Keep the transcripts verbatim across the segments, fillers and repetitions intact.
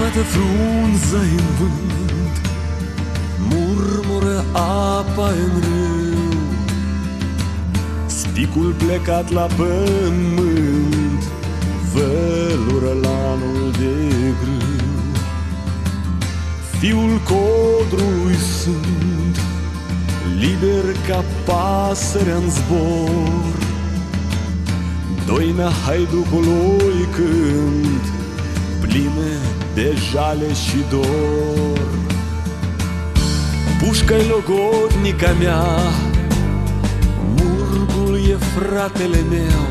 Geamătă frunză-i în vânt, murmură apa în râu, spicul plecat la pământ vălură lanul de grâu. Fiul codrului sunt, liber ca pasărea-n zbor, doina haiducului cânt, pline de jale și dor. Pușca-i logodnica mea, murgul e fratele meu,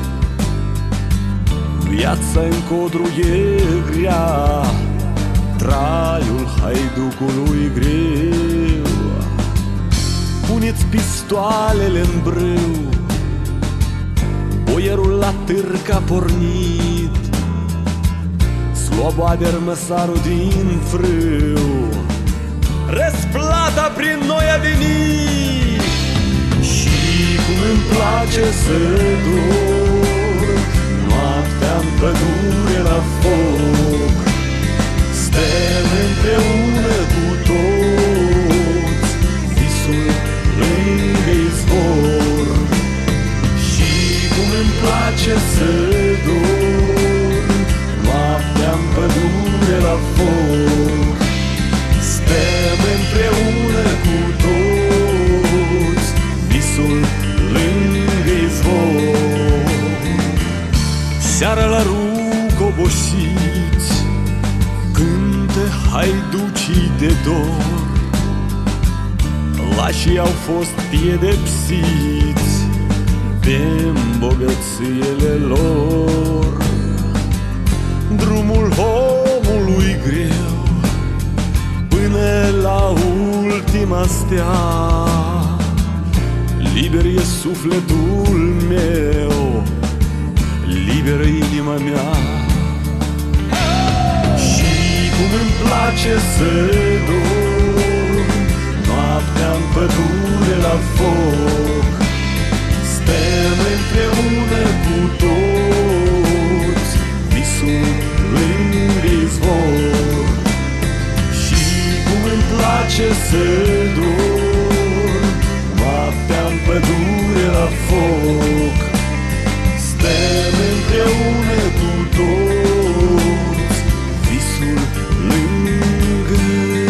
viața în codru e grea, traiul haiducului greu. Puneți pistoalele-n brâu, boierul la târg a pornit, sloboader măsarul din frâu, răsplata prin noi a venit. Și cum îmi place să dorm noaptea-n pădure la foc, stăm împreună cu toți, visul lângă izvor. Și cum îmi place să dorm noaptea-n pădure la foc, stăm împreună cu toți, visul lângă izvor. Seara la rug obosiți, cântă haiducii de dor, lașii au fost piedepsiți de îmbogățiile lor. Drumul omului greu până la ultima stea, liber e sufletul meu, liberă inima mea. Și cum îmi place să dorm noaptea-n pădure la foc, stăm împreună cu toți, visul lângă izvor. Și cum îmi place să dorm noaptea-n pădure la foc, stăm împreună cu toți, visul lângă.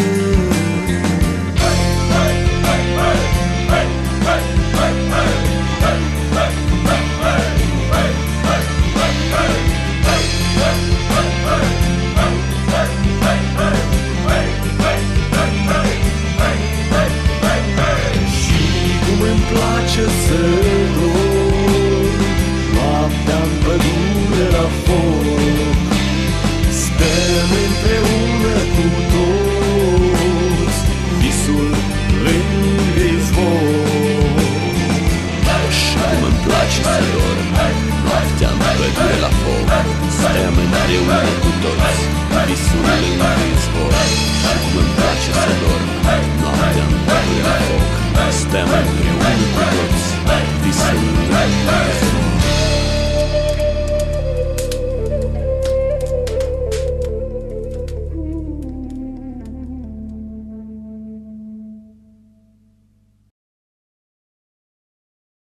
Și cum îmi place să dorm noaptea-n pădure la foc, stăm împreună cu toți, visul lângă izvor. Și cum îmi place să dorm noaptea-n pădure la foc, stăm împreună cu toți, visul lângă izvor. Și cum îmi place să dorm noaptea-n pădure la foc, stăm împreună